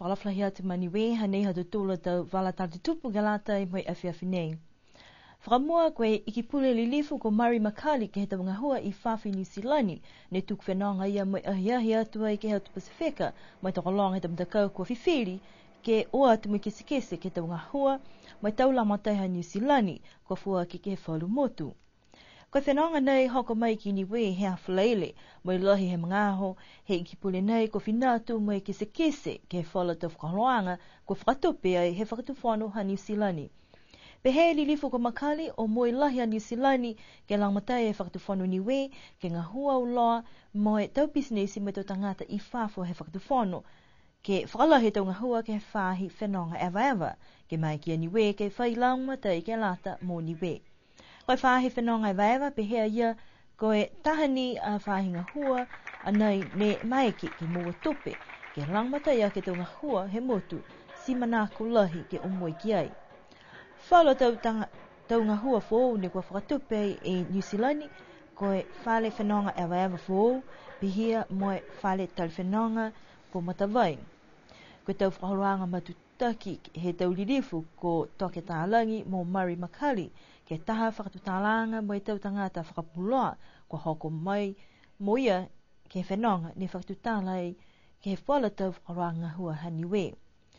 whalaflahi atu maniwe hanei hatu tūla tau wala tatu tupu galatai moi awhiawhi nei. Whakamua koe ikipule lilifu ko Mari Makali ke he tau ngahua I whawhi New Zealandi ne tuku whenonga ia moi ahiahi atu ai ke hatu Pasifika moi tokolong he tau mtakau kua whiwhiri ke oa atu moi kesekese ke tau ngahua moi tau lamataiha New Zealandi kua fua ke ke whalu motu. Koe whenonga nei hoko mai ki Niue he hawhalaile moi lohi he mangaho he ikipule nei ko whinatu moi kesekese ke whala tau whakaroanga kua whakatupe ai he whakatuwhanu ha New Zealandi. Pe he lilifu ko Makali o moi lahi a New Zealandi ke langmatai e whakatuwhanu Niue ke ngahua uloa moi tau business moi tau tangata I whafo he whakatuwhanu ke whakalahi tau ngahua ke whahi whenonga ewa ke mai ki a Niue ke whai langmatai ke lata mo Niue. Koe whahi whenonga ewa pe hea ia koe tahani a whahi ngahua anai ne maiki ke mua tope ke langmatai a ke tau ngahua he motu si manako lahi ke omoi ki ai. Whalo tau ngahua fōu ne kua whakatupe e New Zealand koe whale whenonga ewa fōu pe hea moe whale tali whenonga ko matawai. Koe tau whakaroanga matutaki he tau lirifu ko toke tālangi mo Mari Makali ke taha whakatutālanga mo tau tangata whakapuloa ko hoko mai moia ke whenonga ne whakatutālai ke whala tau whakaroanga hua haniwe.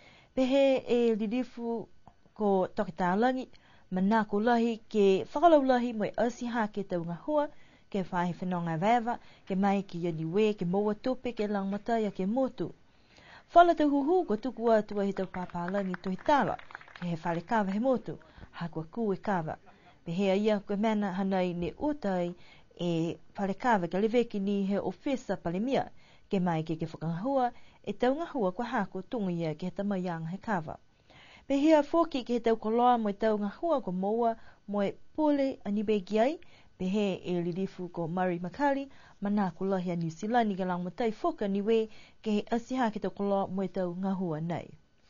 Pehe e lirifu ko toke tālangi manako lahi ke whakalau lahi mo asiha ke tau ngahua ke whahi whenonga ewa ke mai ki Niue ke moa tope ke langmatai ke motu. Whala tau huhu ko tuku atua he tau pāpālangi tohi tāla ke he whale kawa he motu ha kua kue kawa. Pe hea ia koe mena hanai ne utai e whale kawa ke leweki ni he ofisa palemia ke mai ke whakangahua e tau ngahua kua hako tunga ia ke he tamayanga he kawa. Pe hea whoki ke he tau koloa mo tau ngahua ko moa mo e pule anibe ki ai pe he e lirifu ko Mari Makali manako lahi a New Zealand ke langmatai whoka Niue ke he asiha ke tau koloa mo tau ngahua nei.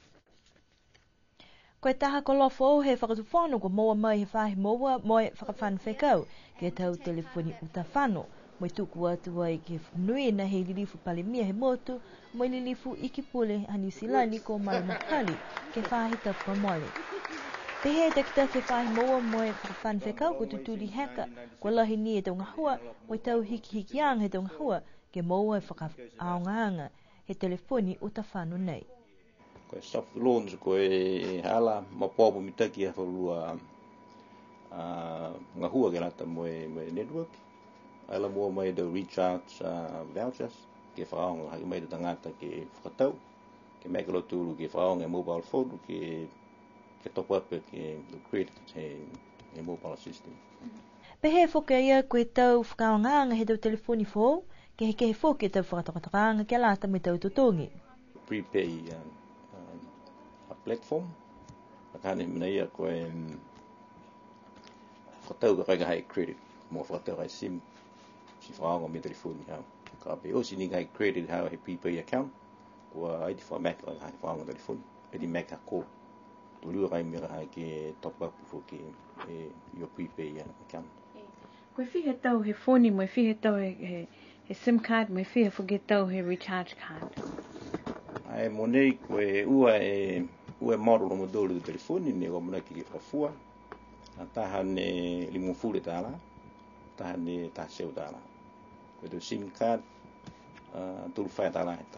Koe taha koloa fōu he whakatuwhanu ko moa mai he whahi moa mo e whakawhanu whekau ke tau telefoni utawhanu mo tuku atu ai ke nui na he lilifu palemia he motu mo lilifu ikipule a New Zealand ko Mari Makali ke whahi tau whamole. Pe he takita ke whahi moa mo e whakawhanu whekau ko tuturi heka ko lahi ni e tau ngahua mo tau hiki ang he tau ngahua ke moa e whakaaongaanga he telefoni utawhanu nei. Koe soft launch koe hala mapopo mitaki a whalua ngahua ke rata mo network. Ala mua mai the recharge vouchers ke whaonga haki mai te tangata ke whakatau ke mai kalo tūru ke whaonga mobile phone ke top up ke credit he mobile system. Pe he whoka ia koe tau whakaongaanga he tau telefoni fōu ke he whoke tau whakatokatokanga ke lata me tau tutongi. Prepay a platform akane mina ia koe whakatau ka kai credit mo whakatau kai sim si whaonga me telefoni hau. Ka pe osi ni kai credit hau he prepay account kua aiti whamak lai hai whaonga telefoni. Edi make a call. Tuliwa kai mira hai ke top up fo ke your prepay account. Koe whihe tau he phone mo whihe tau he SIM card mo whihe whuke tau he recharge card. Ai monei koe ua model o modolo de telefoni ne o mona ki whafua. Ataha ne limufule tāla. Taha ne tāseu tāla. Koe tau SIM card tulu whae tāla heta.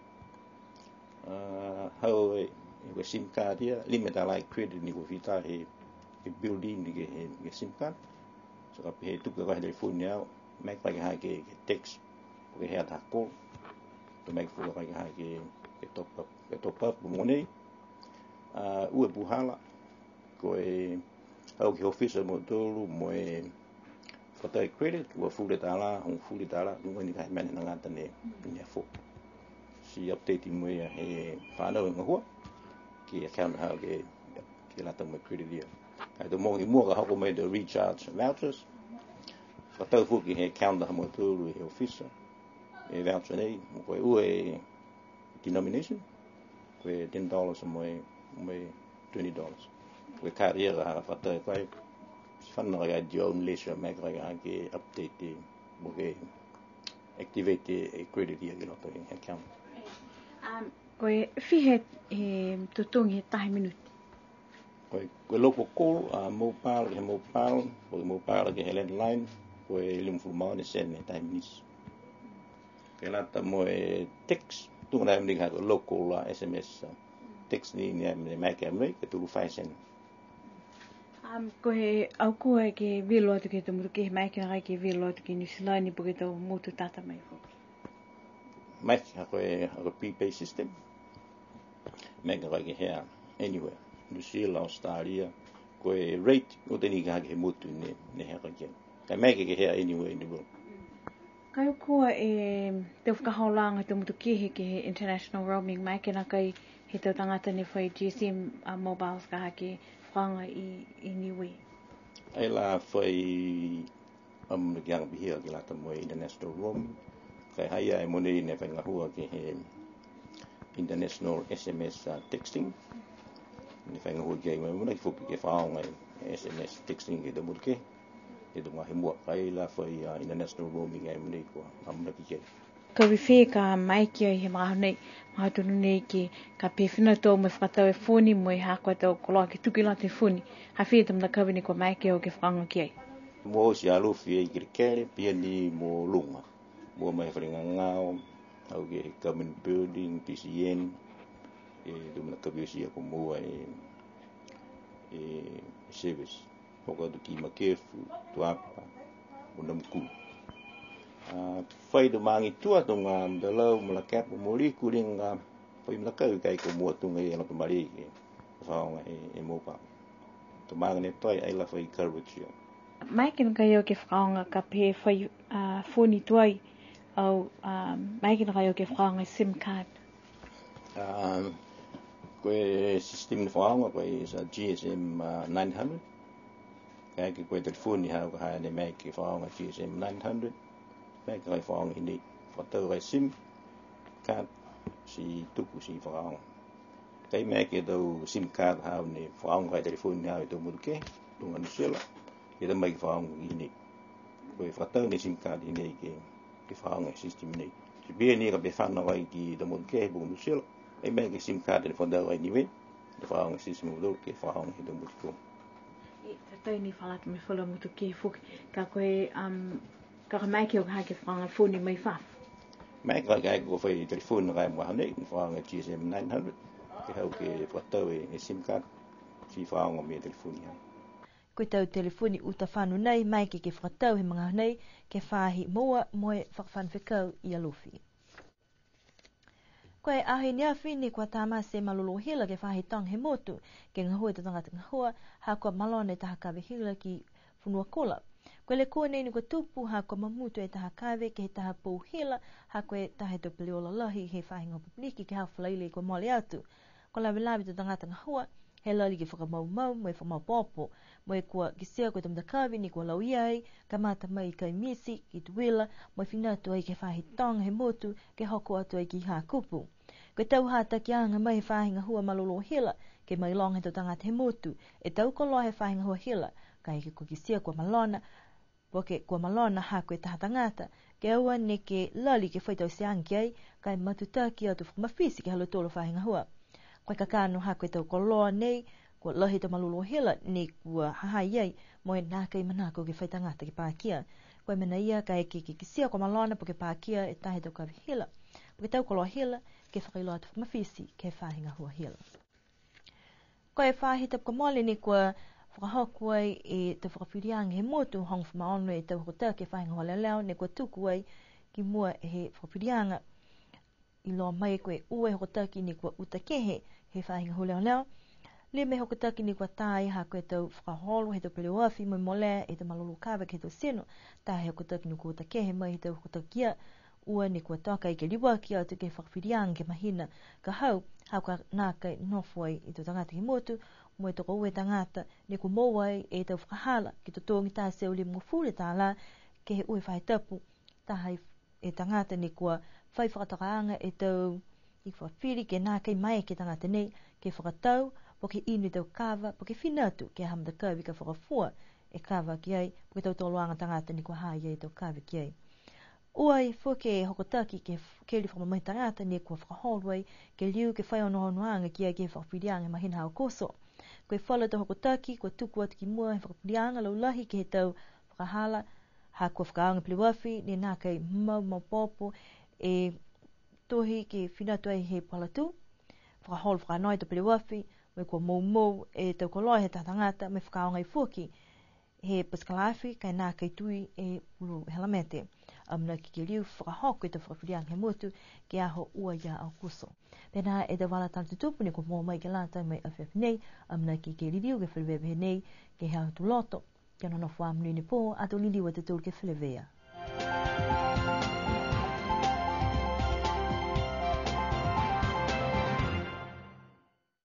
Hau koe SIM card ia lime tāla credit ni ko whita he building ni ke SIM card. So ka he tuku ka he telefoni au make like ha ke text ko he ata call to make full like ha ke top up money ua buhala ko au ke officer mo tolu mo fatai credit ua full data full data no ni ka men na ngata ne ni fo si update mo he whanau ngahua ki account ha ke lata mo credit dia ai to mo ka hoko mai the recharge vouchers fatau fuki he account ha mo tolu he officer e voucher nei mo ko denomination ko $10 mo $20 ko carriera ha fatau ko fanno ga John Leisure make ga ke update mo ke activate a credit dia ke no account Koe fihe tutungi 10 minuti. Koe local call, mobile ke landline, koe limfumau ne sen ne 10 minutes. Ke lata moe text, tunga na ko local SMS text ni ne make ke tulu 5 cent. Koe au koe ke vilo atu ke tumutu ke make na ke vilo atu ke Niuean po ke tau motu tata mai fo. Make koe prepaid system. Make ke here anywhere. Niuean, Australia, koe rate o teni ka ke motu ne haka ke. Ka make ke here anywhere in the world. Kai koa te whakahaolanga te mutu ke international roaming mai ke na kai he tau tangata ne whai GSM mobiles ka hake whanga i Niue. Ai la whai na kianga pihia ki lata moe international roaming. Kai haia e mone ne whai ngahua ke he international SMS texting. Ne whai ngahua ke mai muna ki whuki ke whaonga SMS texting ke te mutu ke. Ke tunga he mua kai la whai international roaming e mone kua amuna ki ke. Ka wiwhi ka mai kia i he mahatunu nei ki ka pewhina tō me whakatau e whoni mo i hākua tau koloa ki tuki la te whoni. Hawhi tamna kawi ni kua mai kia o ke whakanga ki ai. Mo si alofi e kiri kere, pia ni mo lunga. Mo mai wharinga ngāo, au ke government building, BCN, tamna kawi si ako mua service. Poko atu ki makefu, tuapa, unamku. Whai do mangi tua tunga mdalau malakepu mori kuringa whai mlakau kai ko mua tunga i alaka mari ke whaonga e mopa. To mangi ne toi ai la whai courage. Mai kena kai o ke whaonga ka pe whai whoni tuai au mai kena kai o ke whaonga SIM card. Koe system ni whaonga koe sa GSM 900. Kai ke koe telefoni hau ka hae ne mai ke whaonga GSM 900. Mai kai whaonga i nei. Whatau kai SIM card si tuku si whaonga. Kai mai ke tau SIM card hau ne whaonga kai telefoni hau i tau muruke. Tunga Niuean. Ke ta mai ki whaonga i nei. Koe whatau ne SIM card i nei ke whaonga system nei. Si bia ni ka pe whana wai ki tau muruke he punga Niuean. Kai mai ke SIM card ni whatau ai Niuean. Ke whaonga system u ke whaonga i tau muruke. Tatai ni whalata me whala mutu ke fuki. Ka koe ka mai ke o ka hake whaonga whoni mai whaf. Mai kai ko whai telefoni kai mua hanei ni whaonga GSM 900. Ke hau ke whatau e SIM card. Si whaonga me telefoni hau. Koe tau telefoni uta whanu nei, mai ke whakatau he mga nei, ke whahi moa moe whakawhanwhikau i alofi. Koe ahi ni awhi ni kua tāma se malolo hila ke whahi tang he motu, ke ngahua te tangata ngahua, ha kua malone taha kawe hila ki whunua kola. Koe le kua nei ni kua tupu, ha kua mamutu e taha kawe ke he taha pou hila, ha koe tahe to peliola lahi he whahi ngā publiki ke hau whalaile kua mole atu. Ko lawe lawe te tangata ngahua, he lali ki whakamau mo e whamau popo, mo e kua kisea koe tamta kawi ni kua lau iai, ka mata mai kai misi, ki tuwila, mo e whinatu ai ke whahi tang he motu, ke hoko atu ai ki hā kupu. Koe tau hata ki anga mai whahi ngahua malolo hila, ke mai long he to tangata he motu, e tau koloa he whahi ngahua hila, ka eke kua kisea kua malona, poke kua malona ha koe taha tangata, ke aua ne ke lali ke whaitau se anki ai, kai matutaki atu whakamawhisi ke halotolo whahi ngahua. Koe kakano ha koe tau koloa nei, kua lahi to malolo hila, ne kua hahai ai, mo e nākai manako ke whaitangata ke pākia. Koe mena ia ka eke ke kisia kua malona po ke pākia e tahe tau kawe hila. Po ke tau koloa hila, ke whakailo atu whamawhisi ke whahinga hua hila. Koe whahi tapu ka mole ni kua whakahoku ai e te whakawhirianga he motu hong whamaono e tau hota ke whahinga hua leo ne kua tuku ai ki mua he whakawhirianga i loa mai koe ue hokotaki ni kua utakehe he whahinga hua leo. Le me hokotaki ni kua tai ha koe tau whakaholo he tau pere wafi mo mole e tau malolo kawa ke tau seno ta he hokotaki ni kua utakehe mai he tau hokotakia ua ni kua toka i ke liwa ki atu ke whakawhirianga ke mahina ka hau ka nākai nofuai i tau tangata ki motu mo e toko ue tangata ni kua mowai e tau whakahala ki tau tongi tā seo li mwfure tā la ke he ue whai tapu ta hai e tangata ni kua whai whakatakaanga e tau i whawhiri ke nākai mai ke tangata nei ke whakatau po ke inu tau kawa po ke whinatu ke hamda kawi ka whakafua e kawa ki ai po ke tau toloanga tangata ni kua haia e tau kawa ki ai. Oi fuke hokotaki ke li whamamai tangata ne kua whakaholwai ke liu ke whai ono honoanga ki a ke whakapirianga mahina hao koso. Koe whala ta hokotaki kua tuku atu ki mua he whakapirianga lau lahi ke he tau whakahala ha kua whakaanga pliwafi ne nā kei mau popo e tohi ke whinatu ai he palatu. Whakaholo whakanoi ta pliwafi me kua mou e tau koloi he tatangata me whakaonga i fuki he paskalafi kai nā kei tui e uru helamete. Amna ki ke liu whakahoko i ta whakapirianga he mutu ke aho ua ia au kuso. Pena e te wala tala tutupu ne kua mō mai ke lata mai awhiawhi nei, amna ki ke liu ke whilewewe nei ke hea tu loto, ke nono wha amnini pō, ato liliwa te tūru ke whilewea.